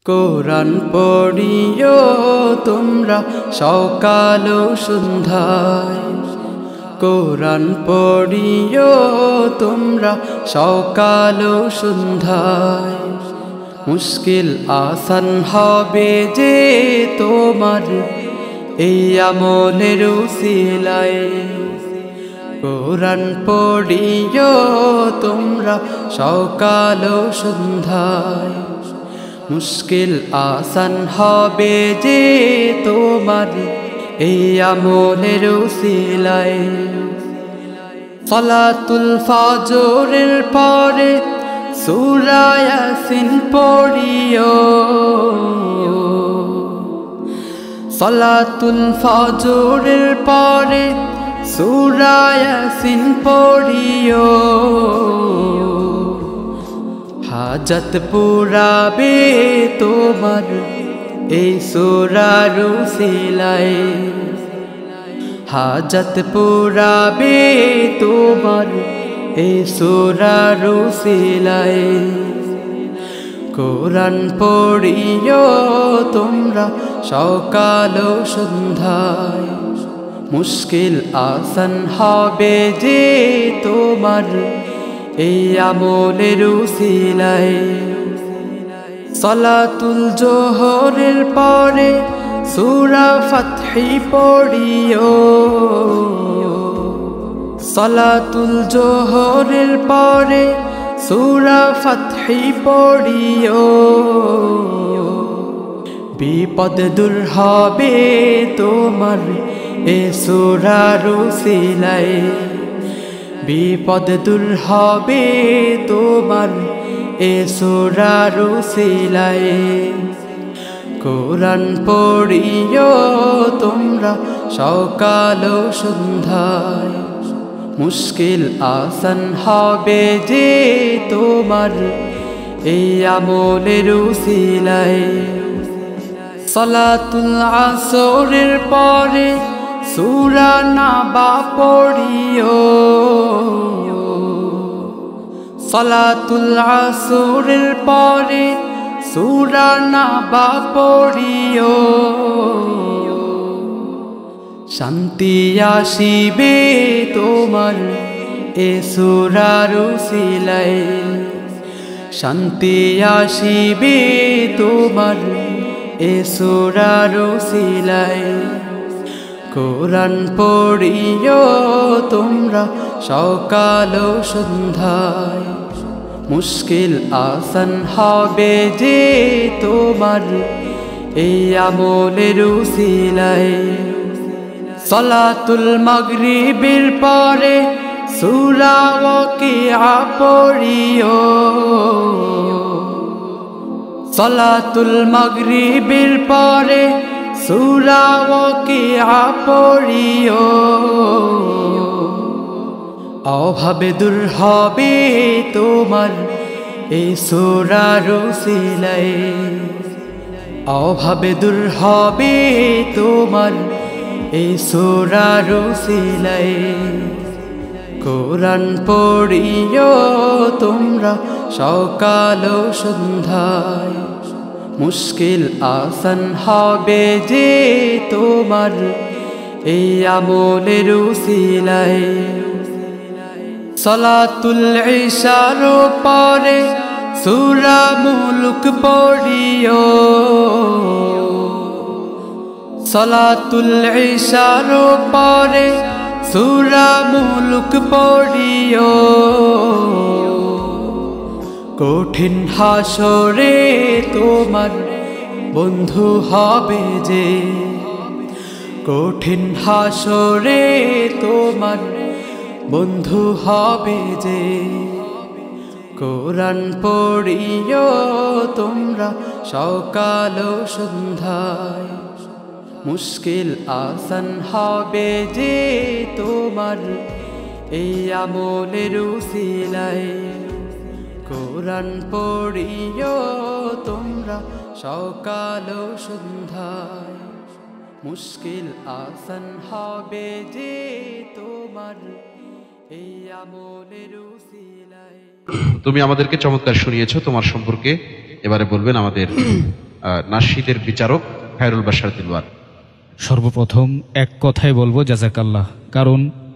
কোরআন পড়িও তোমরা সকাল ও সন্ধ্যায়, কোরআন পড়িও তোমরা সকাল ও সন্ধ্যায়। মুশকিল আসান হবে যে তোমার এই আমলের উসিলায়। কোরআন পড়িও তোমরা সকাল ও সন্ধ্যায়। মুশকিল আসান হবে যে তোমার এই আমলের উসিলায়। সালাতুল ফজরের পরে সূরা ইয়াসিন পড়িও, সালাতুল ফজরের পরে সূরা ইয়াসিন পড়িও। হাজত পুরাবে তোমার এই সূরার উসিলায়, হাজত পুরাবে তোমার এই সূরার উসিলায়। কোরআন পড়িও তোমরা সকাল ও সন্ধ্যায়। মুশকিল আসান হবে যে তোমার এই আমলের উসিলায়। সালাতুল জোহরের পরে সূরা ফাতহি পড়িও, সালাতুল জোহরের পরে সূরা ফাতহি পড়িও। বিপদ দূর হবে তোমার এ সূরার উসিলায়, বিপদ দূর হবে তোমার এ সূরার উসিলায়। কোরআন পড়িও তোমরা সকাল ও সন্ধ্যায়। মুশকিল আসান হবে যে তোমার এই আমলের উসিলায়। সালাতুল আসরের পরে সূরা নাবা পড়িও, সালাতুল আসরের পরে সূরা নাবা পড়িও। শান্তি আসিবে তোমার এ সূরার উসিলায়, শান্তি আসিবে তোমার এ সূরার উসিলায়। কোরআন পড়িও তোমরা সকাল ও সন্ধ্যায়। মুশকিল আসান হবে যে তোমার এই আমলের উসিলায়। সালাতুল মাগরিবের পরে সূরা ওয়াকিয়া পড়িও, সালাতুল মাগরিবের পরে সূরা ওয়াকিয়া পড়িও। অভাবে দূর হবে তোমার এই সূরার উসিলায়, অভাবে দূর হবে তোমার এই সূরার উসিলায়। কোরআন পড়িও তোমরা সকাল ও সন্ধ্যায়। মুশকিল আসান হবে যে তোমার এই আমলের উসিলায়। সালাতুল ইশার পরে সূরা মুলক পড়িও, সালাতুল ইশার পরে সূরা মুলক পড়িও। কঠিন হাসরে তোমার বন্ধু হবে যে, কঠিন হাসরে তোমার বন্ধু হবে যে। কোরআন পড়িও তোমরা সকাল ও সন্ধ্যায়। মুশকিল আসান হবে যে তোমার এই আমলের উসিলায়। কোরআন পড়িও তোমরা সকাল ও সন্ধ্যায়। মুশকিল আসান হবে যে তোমার এই আমলের উসিলায়। তুমি আমাদেরকে চমৎকার শুনিয়েছো তোমার সম্পর্কে। এবারে বলবেন আমাদের নাশিদের বিচারক খায়রুল বাশার দিলওয়ার। সর্বপ্রথম এক কথাই বলবো জাযাকাল্লাহ, কারণ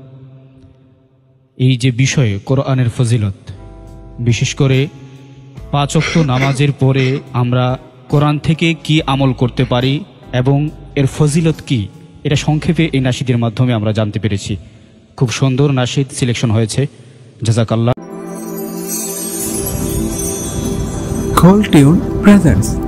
এই যে বিষয়ে কোরআনের ফজিলত, বিশেষ করে 5 ওয়াক্ত নামাজের পরে আমরা কোরআন থেকে কি আমল করতে পারি এবং এর ফজিলত কি, এটা সংক্ষেপে এই নাশিদের মাধ্যমে আমরা জানতে পেরেছি। খুব সুন্দর নাশিদ সিলেকশন হয়েছে, জাযাকাল্লাহ। Call Tune presents